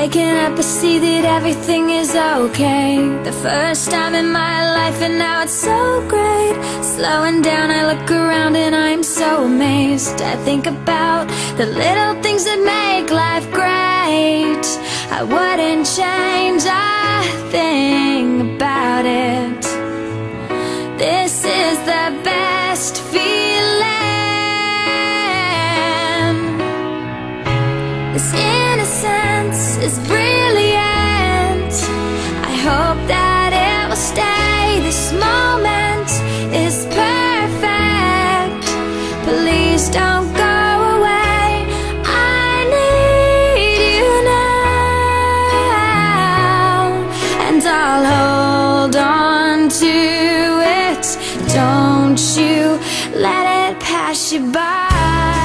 Waking up, I see that everything is okay. The first time in my life, and now it's so great. Slowing down, I look around and I'm so amazed. I think about the little things that make life great. I wouldn't change a thing about it. This is the best feeling. This innocence is brilliant. I hope that it will stay. This moment is perfect. Please don't go away. I need you now, and I'll hold on to it. Don't you let it pass you by.